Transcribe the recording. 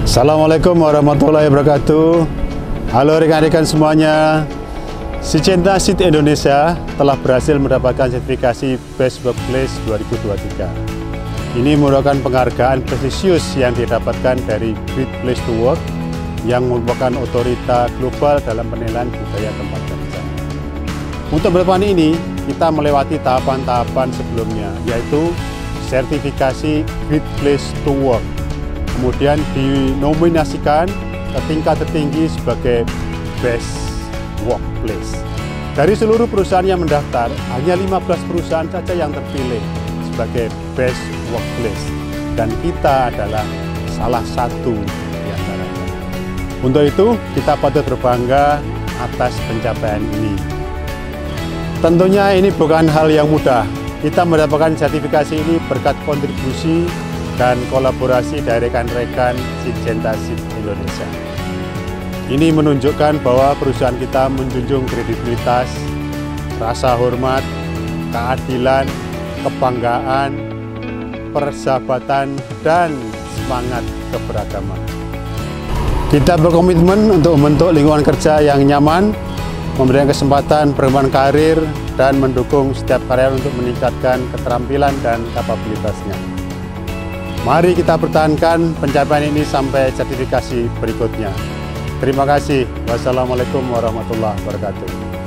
Assalamualaikum warahmatullahi wabarakatuh. Halo rekan-rekan semuanya. Syngenta Seed Indonesia telah berhasil mendapatkan sertifikasi Best Workplace 2023. Ini merupakan penghargaan prestisius yang didapatkan dari Great Place to Work yang merupakan otorita global dalam penilaian budaya tempat kerja. Untuk berdepan ini, kita melewati tahapan-tahapan sebelumnya, yaitu sertifikasi Great Place to Work. Kemudian dinominasikan ke tingkat tertinggi sebagai Best Workplace. Dari seluruh perusahaan yang mendaftar, hanya 15 perusahaan saja yang terpilih sebagai Best Workplace. Dan kita adalah salah satu di antaranya. Untuk itu, kita patut berbangga atas pencapaian ini. Tentunya ini bukan hal yang mudah. Kita mendapatkan sertifikasi ini berkat kontribusi dan kolaborasi dari rekan-rekan Syngenta Seed Indonesia. Ini menunjukkan bahwa perusahaan kita menjunjung kredibilitas, rasa hormat, keadilan, kebanggaan, persahabatan, dan semangat keberagaman. Kita berkomitmen untuk membentuk lingkungan kerja yang nyaman, memberikan kesempatan perkembangan karir, dan mendukung setiap karyawan untuk meningkatkan keterampilan dan kapabilitasnya. Mari kita pertahankan pencapaian ini sampai sertifikasi berikutnya. Terima kasih. Wassalamualaikum warahmatullahi wabarakatuh.